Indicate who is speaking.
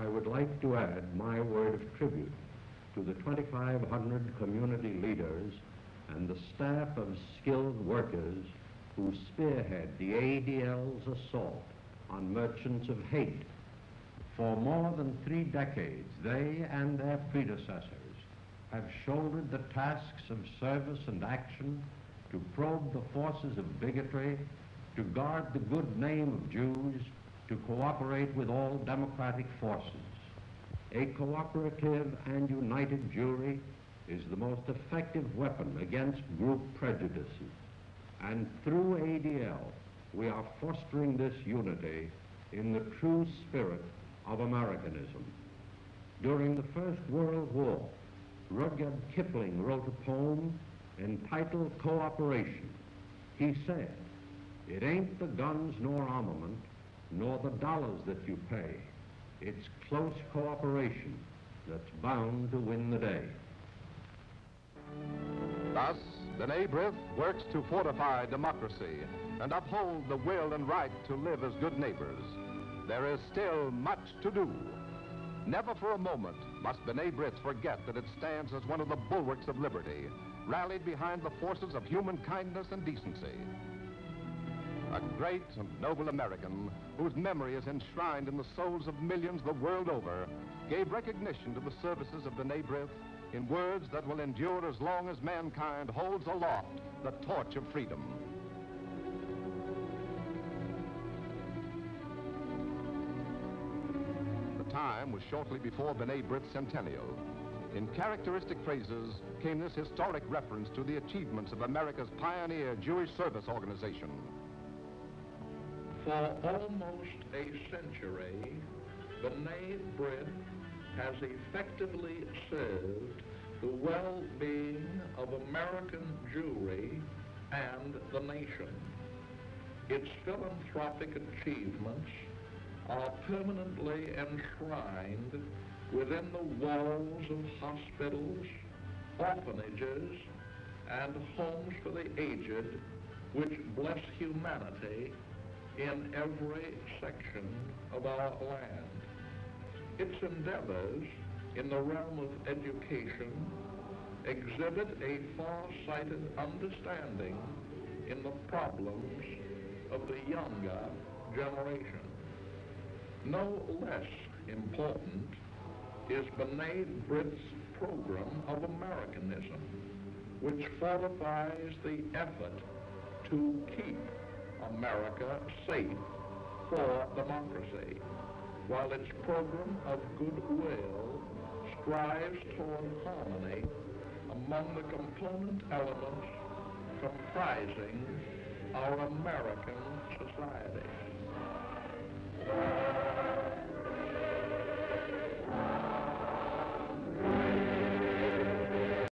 Speaker 1: I would like to add my word of tribute to the 2,500 community leaders and the staff of skilled workers who spearhead the ADL's assault on merchants of hate. For more than 3 decades, they and their predecessors have shouldered the tasks of service and action to probe the forces of bigotry, to guard the good name of Jews, to cooperate with all democratic forces. A cooperative and united jury is the most effective weapon against group prejudices. And through ADL, we are fostering this unity in the true spirit of Americanism. During the First World War, Rudyard Kipling wrote a poem entitled Cooperation. He said, "It ain't the guns nor armament, nor the dollars that you pay. It's close cooperation that's bound to win the day."
Speaker 2: Thus, B'nai B'rith works to fortify democracy and uphold the will and right to live as good neighbors. There is still much to do. Never for a moment must B'nai B'rith forget that it stands as one of the bulwarks of liberty, rallied behind the forces of human kindness and decency. A great and noble American, whose memory is enshrined in the souls of millions the world over, gave recognition to the services of B'nai B'rith in words that will endure as long as mankind holds aloft the torch of freedom. The time was shortly before B'nai B'rith's centennial. In characteristic phrases came this historic reference to the achievements of America's pioneer Jewish service organization.
Speaker 3: For almost a century, B'nai B'rith has effectively served the well-being of American Jewry and the nation. Its philanthropic achievements are permanently enshrined within the walls of hospitals, orphanages, and homes for the aged, which bless humanity in every section of our land. Its endeavors in the realm of education exhibit a far-sighted understanding in the problems of the younger generation. No less important is B'nai B'rith's program of Americanism, which fortifies the effort to keep America safe for democracy, while its program of goodwill strives toward harmony among the component elements comprising our American society.